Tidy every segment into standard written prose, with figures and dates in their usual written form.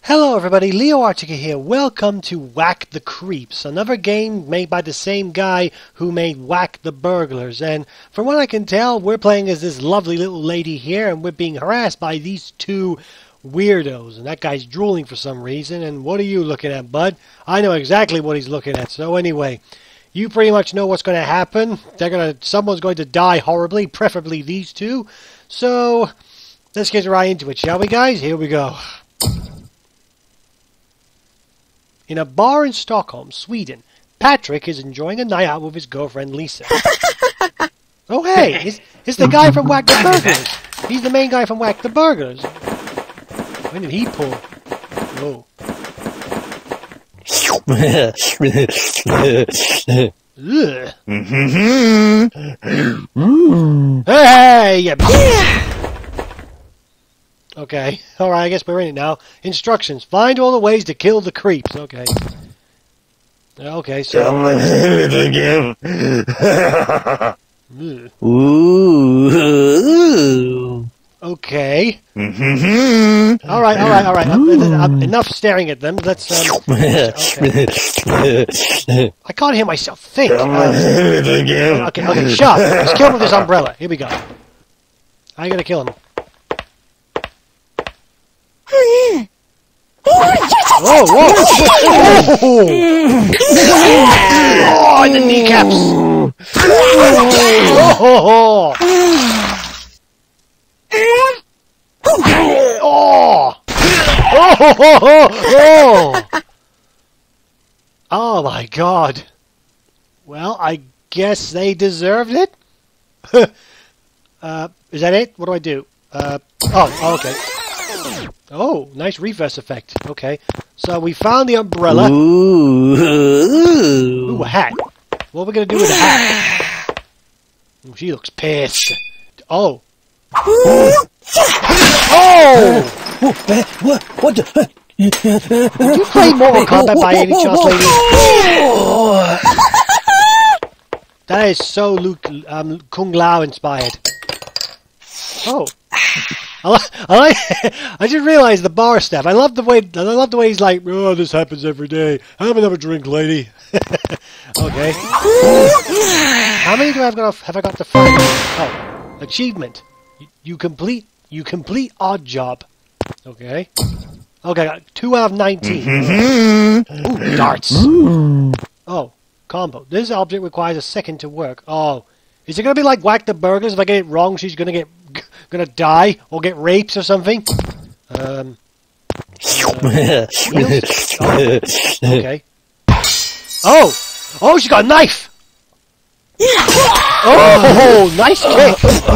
Hello everybody, Leo Archika here. Welcome to Whack the Creeps, another game made by the same guy who made Whack the Burglars. And from what I can tell, we're playing as this lovely little lady here, and we're being harassed by these two weirdos. And that guy's drooling for some reason. And what are you looking at, bud? I know exactly what he's looking at. So anyway, you pretty much know what's going to happen. Someone's going to die horribly, preferably these two. So let's get right into it, shall we, guys? Here we go. In a bar in Stockholm, Sweden, Patrick is enjoying a night out with his girlfriend Lisa. Oh hey, it's the guy from Whack the Burglars. He's the main guy from Whack the Burglars. When did he pull? Whoa. Hey, yeah. Okay, alright, I guess we're in it now. Instructions. Find all the ways to kill the creeps. Okay. Okay, so... Ooh. Okay. Alright. Enough staring at them. Let's, okay. I can't hear myself think. Okay, shut up. Let's kill him with this umbrella. Here we go. I gotta kill him. Whoa! Oh, in the kneecaps! Oh my God! Well, I guess they deserved it. Is that it? What do I do? Okay. Oh, nice reverse effect. Okay. So we found the umbrella. Ooh, a hat. What are we going to do with the hat? Oh, she looks pissed. Oh. Oh! What the? Did you play Mortal Kombat by any chance, lady? That is so Kung Lao inspired. Oh. I just realized the bar staff. I love the way he's like, oh, this happens every day. Have another drink, lady. Okay. How many do have I got to find? Oh, achievement. You complete odd job. Okay. Okay, I got 2 out of 19. Ooh, darts. Oh, combo. This object requires a second to work. Oh, is it gonna be like Whack the Burglars? If I get it wrong, she's gonna die or get raped or something. Okay. Oh, she got a knife. Oh, nice kick.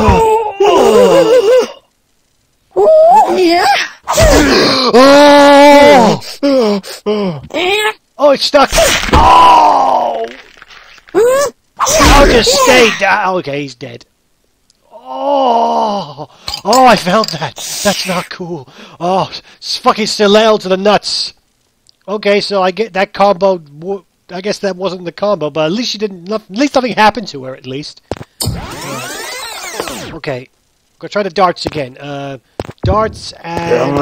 Oh, it's stuck. Oh, just stay down. Okay, he's dead. Oh, I found that. That's not cool. Oh, it's fucking stiletto to the nuts. Okay, so I get that combo. I guess that wasn't the combo, but at least she didn't. At least nothing happened to her. At least. Okay, go try the darts again. Darts and.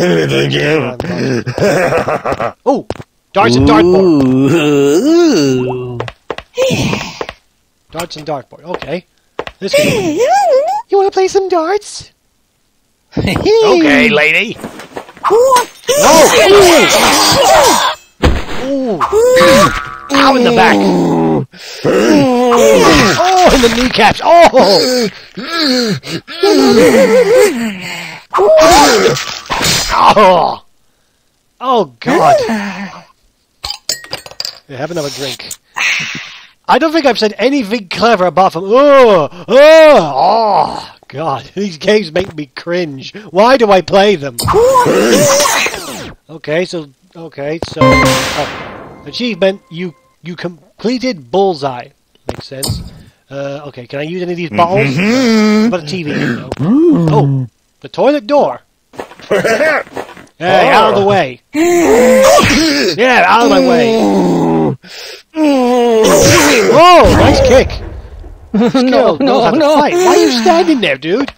Oh, darts and dartboard. Darts and dartboard. Okay. This can... You want to play some darts? Okay, lady. Oh! Ooh. Ow in the back. Oh, in the kneecaps. Oh! Oh! Oh, God. Yeah, have another drink. I don't think I've said anything clever apart from oh, God, these games make me cringe. Why do I play them? Okay, so achievement, you completed Bullseye. Makes sense. Okay, can I use any of these bottles? What about a TV? No. Oh, the toilet door. Hey, out of the way. Yeah, out of my way. Whoa, nice kick. No. Why are you standing there, dude?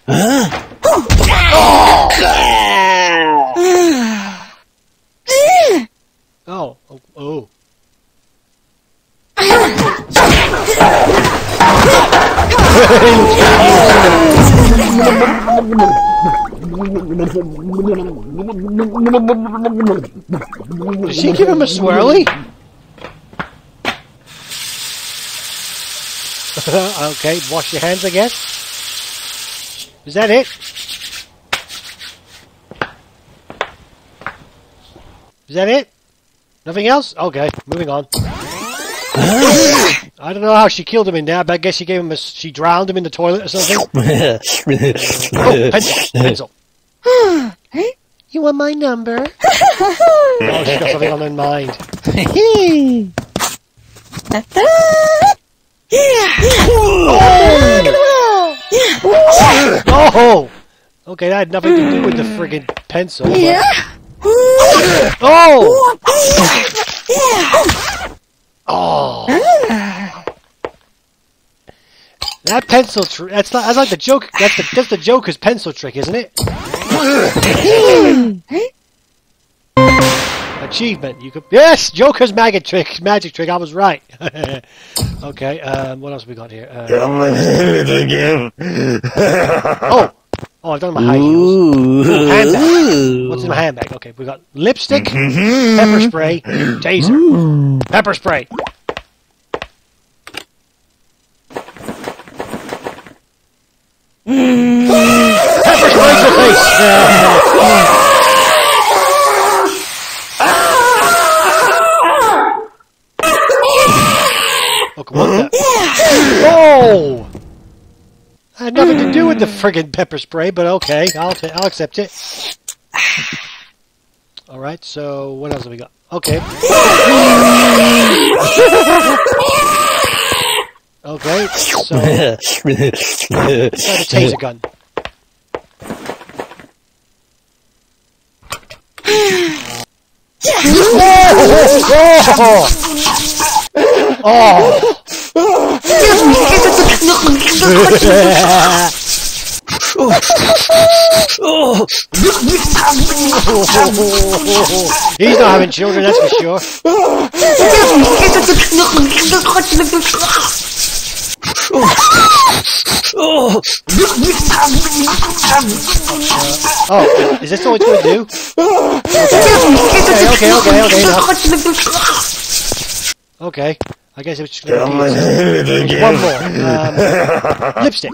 Did she give him a swirly? Okay, wash your hands, I guess. Is that it? Is that it? Nothing else? Okay, moving on. I don't know how she killed him in there, but I guess she gave him she drowned him in the toilet or something. Oh, pencil. You want my number? Oh, she's got something on her mind. Oh! Okay, that had nothing to do with the friggin' pencil. But... Oh! Oh! That pencil trick. That's like the joke. That's the Joker's pencil trick, isn't it? Achievement. You could. Yes, Joker's magic trick. Magic trick. I was right. Okay. What else we got here? Oh, I've done my high heels. Ooh, handbag. What's in my handbag? Okay, we got lipstick, pepper spray, taser, pepper spray. Pepper spray to the face. Okay, what the? Oh! I had nothing to do with the friggin' pepper spray, but okay, I'll accept it. All right, so what else have we got? Okay. Okay, so let's try the taser gun. Oh! He's not having children, that's for sure. Oh, is this all it's going to do? Okay. I guess it was just going to be one more. Lipstick.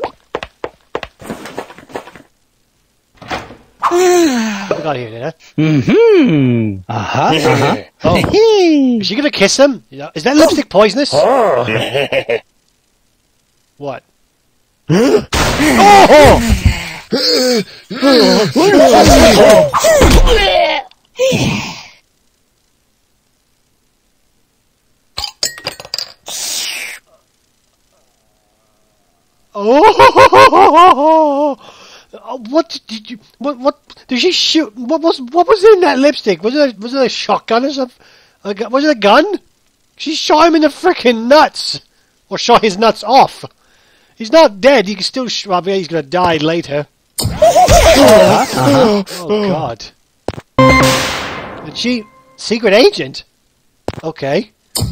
What we got here, Nina? Oh. Is she going to kiss him? Is that lipstick poisonous? What? Oh! Oh! What did you? What did she shoot? What was in that lipstick? Was it a shotgun or something? Was it a gun? She shot him in the frickin' nuts, or shot his nuts off. He's not dead. He can still. Well, he's gonna die later. Oh God! Did she secret agent? Okay.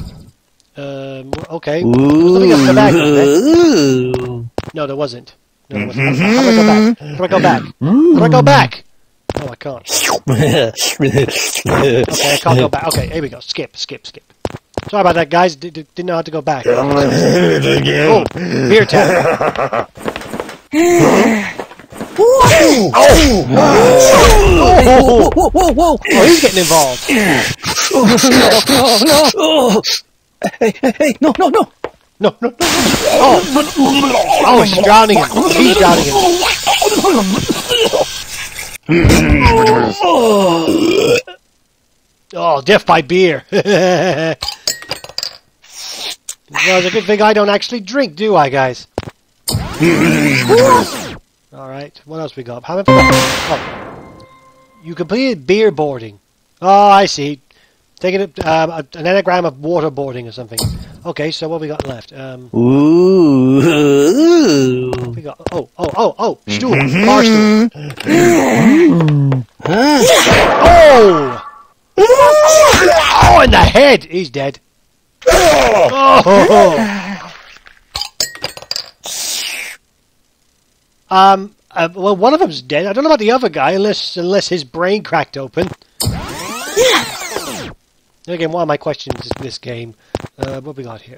Okay. Let me go back. No, there wasn't. No, there wasn't. How do I go back? How do I go back? How do I go back? Oh, I can't. Okay, I can't go back. Okay, here we go. Skip. Sorry about that, guys. Didn't know how to go back. Oh, beer tap. Oh, he's getting involved. Hey, no. No. Oh, he's drowning him. He's drowning him. Oh, death by beer. Well, it's a good thing I don't actually drink, do I, guys? Alright, what else we got? How many? Oh. You completed beer boarding. Oh, I see. Taking an anagram of waterboarding or something. Okay, so what we got left? Ooh. What we got? Oh, stool. Bar stool. Oh! Oh, in the head! He's dead. Oh! Well, one of them's dead. I don't know about the other guy, unless his brain cracked open. Again, one of my questions is this game. What we got here?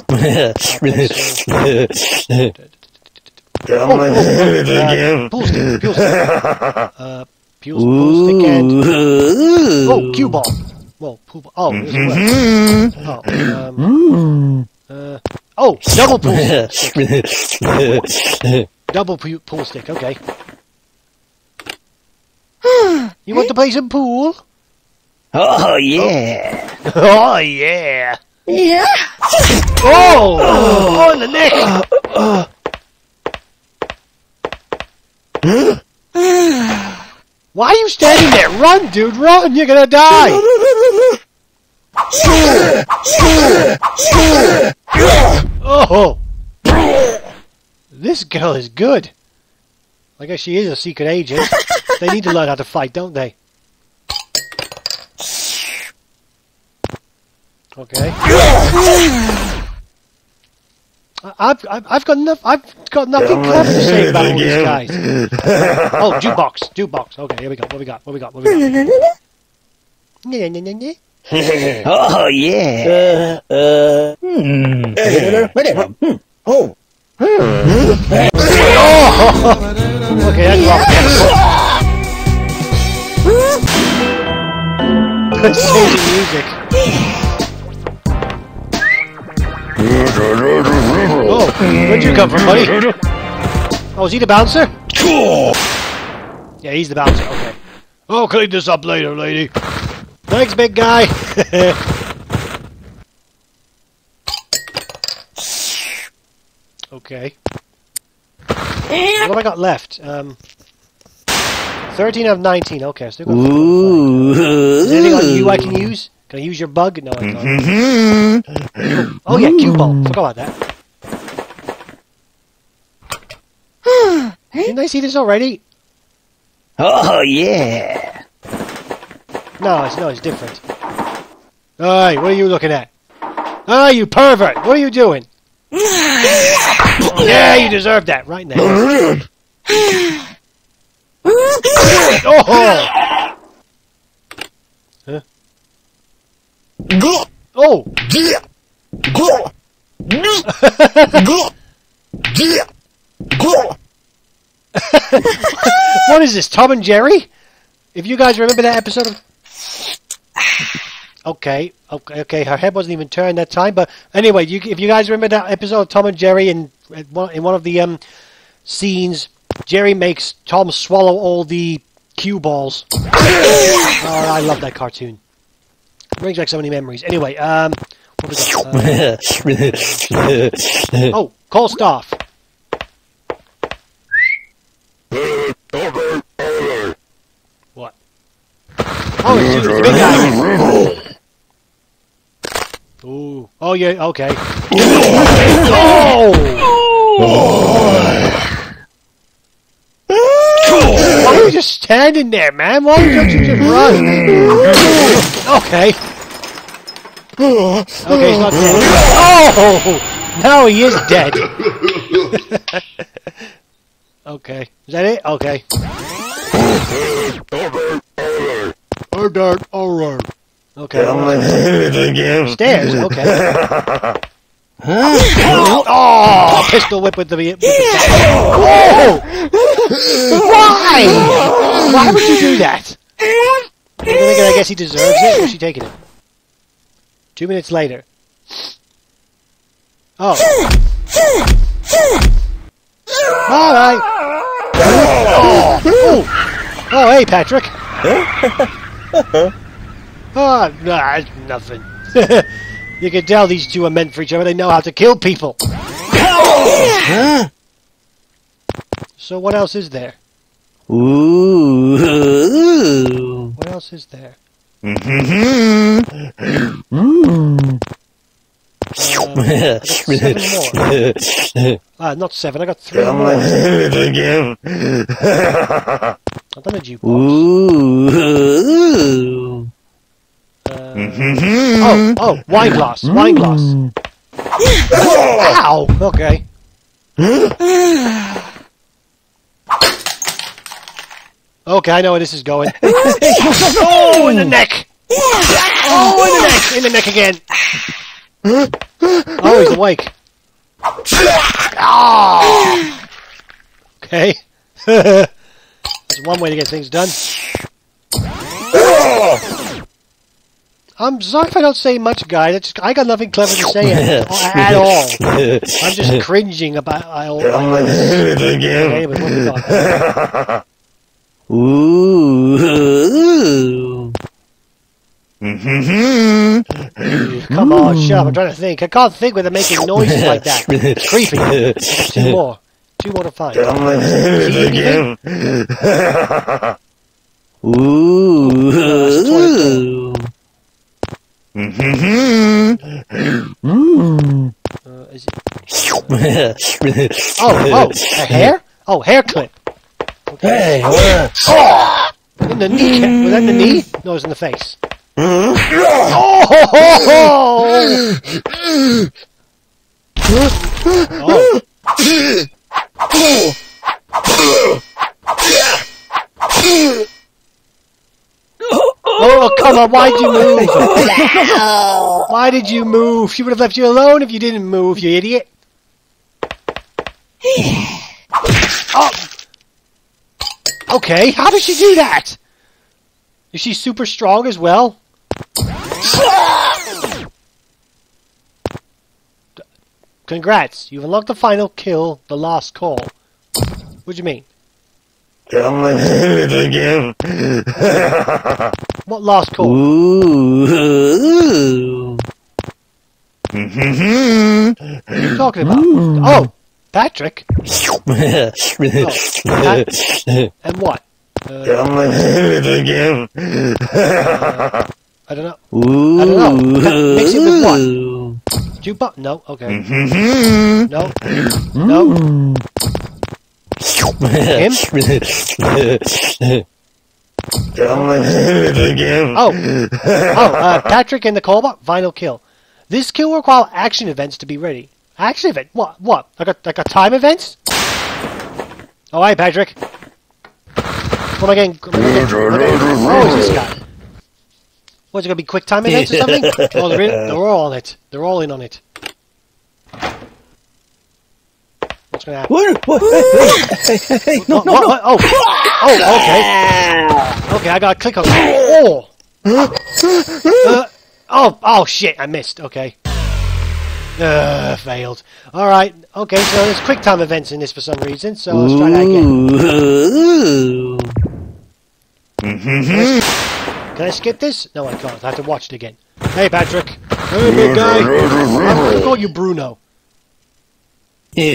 Pool stick. Pool stick and... Oh, cue ball. Well, pool ball. Oh, there's a word. Double pool stick. Double pool stick, okay. You want to play some pool? Oh, yeah. Oh, yeah. Yeah. Oh, in the neck. Why are you standing there? Run, dude, run. You're going to die. Oh. This girl is good. I guess she is a secret agent. They need to learn how to fight, don't they? Okay. I've got nothing clever to say about all these guys. Oh, jukebox. Okay, here we go. What we got? Oh, yeah. Oh. Okay, that's wrong. Let's change the music. Oh, where'd you come from, buddy? Oh, is he the bouncer? Yeah, he's the bouncer, okay. Oh, clean this up later, lady. Thanks, big guy. Okay. What have I got left? 13 out of 19, okay, still got 4. Is there anything on you I can use? Can I use your bug? No, I can't. Oh yeah, cue ball. Forgot about that. Didn't I see this already? Oh, yeah. No, it's different. Alright, what are you looking at? Ah, you pervert! What are you doing? Yeah, you deserve that right now. Oh! Huh? Oh! What is this, Tom and Jerry? If you guys remember that episode of... Okay, her head wasn't even turned that time, but anyway, if you guys remember that episode of Tom and Jerry, in one of the scenes, Jerry makes Tom swallow all the cue balls. Oh, I love that cartoon. Brings back so many memories. Anyway, what we got? Oh, call staff. What? Oh, it's the big guy. Ooh. Oh, yeah, okay. Oh! Why are you just standing there, man? Why don't you just run? Okay. Okay, he's not dead. Oh! Now he is dead. Okay. Is that it? Okay. Alright. Okay. Stairs, okay. Oh! Pistol whip with the... Oh! Why? Why would you do that? I guess he deserves it. Or is she taking it? 2 minutes later. Oh. Alright. Oh, hey, Patrick. Oh, nah, it's nothing. You can tell these two are meant for each other. They know how to kill people. So what else is there? Ooh. What else is there? I got 7 more. Not 7. I got 3 more. I've done a jukebox. Ooh. Oh, wine glass. Wine glass. Ow! Okay. Okay, I know where this is going. Oh, in the neck! Oh, in the neck again. Oh, he's awake. Oh. Okay. There's one way to get things done. I'm sorry if I don't say much, guys. I got nothing clever to say at all. I'm just cringing about anyways, what we got? Ooh. Come on, shut up. I'm trying to think. I can't think without making noises like that. It's creepy. Two more. Two more to find. Ooh. Is it... Oh, a hair? Oh, hair clip. Okay. Hey, Oh! In the knee. Was that in the knee? No, it was in the face. Oh! Oh, come on, why'd you move? Why did you move? She would have left you alone if you didn't move, you idiot. Oh! Okay, how did she do that? Is she super strong as well? Congrats, you've unlocked the final kill, the last call. What do you mean? What last call? Ooh. What are you talking about? Oh, Patrick. Oh, and what? I don't know. I don't know. Mix it with what? Jukebox? No. Okay. No. No. Him? Patrick and the Cobalt, final kill. This kill will require action events to be ready. Action event? What? What? Like a time events? Oh, hi, Patrick. What am I getting? Oh, is this guy? What's it gonna be? Quick time events or something? Oh, they're all on it. They're all in on it. What's gonna happen? What? Hey, no. Oh, okay. Okay, I gotta click on it. Oh, shit, I missed. Okay. Failed. Alright, okay, so there's quick time events in this for some reason, so let's try that again. Can I skip this? No, I can't. I have to watch it again. Hey, Patrick. Hey, big guy. I'm gonna call you Bruno. I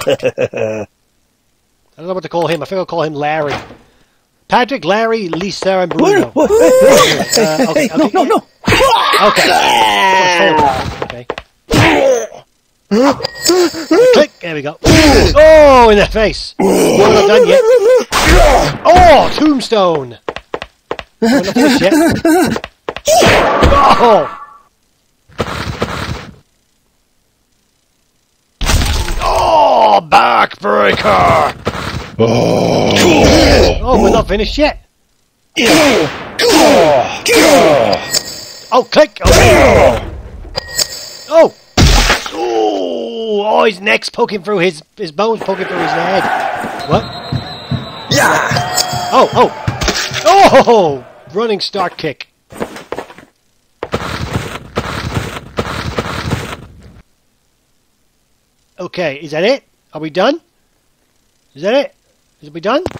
don't know what to call him. I think I'll call him Larry. Patrick, Larry, Lisa, and Bruno. Okay. No. Okay. Okay. Click. There we go. Oh, in the face. We're not done yet. Oh, tombstone. We're not finished yet. Oh. Oh, backbreaker. Oh, we're not finished yet. Oh, click. Oh. Oh, his neck's poking through his bones poking through his head. What? Yeah. Oh, running start kick. Okay, is that it? Are we done? Is that it? Is we done?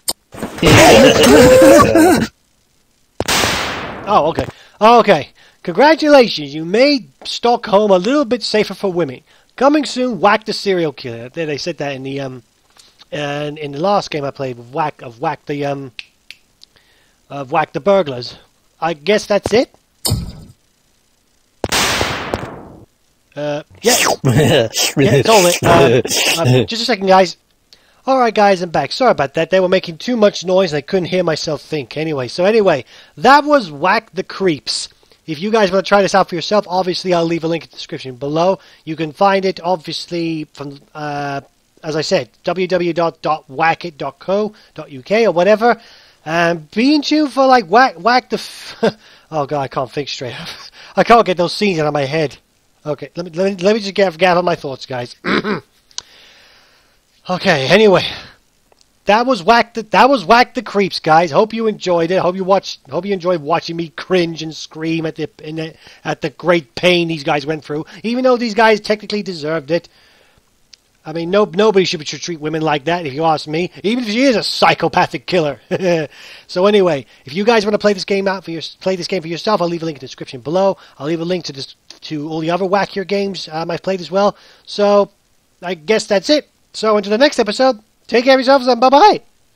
Oh, okay. Okay. Congratulations, you made Stockholm a little bit safer for women. Coming soon, Whack the Serial Killer. They said that in the last game I played with Whack the Burglars. I guess that's it. Yeah, it's all it. Just a second, guys. Alright, guys, I'm back. Sorry about that. They were making too much noise and I couldn't hear myself think. Anyway, that was Whack the Creeps. If you guys want to try this out for yourself, obviously I'll leave a link in the description below. You can find it, obviously, from, as I said, www.whackit.co.uk or whatever. And be in tune for like whack the. Oh god, I can't think straight. I can't get those scenes out of my head. Okay, let me just gather my thoughts, guys. Okay, anyway, that was whack the creeps, guys. Hope you enjoyed it. Hope you enjoyed watching me cringe and scream at the great pain these guys went through. Even though these guys technically deserved it. I mean, nobody should treat women like that, if you ask me. Even if she is a psychopathic killer. So anyway, if you guys want to play this game for yourself, I'll leave a link in the description below. I'll leave a link to all the other wackier games I've played as well. So I guess that's it. So until the next episode, take care of yourselves and bye bye.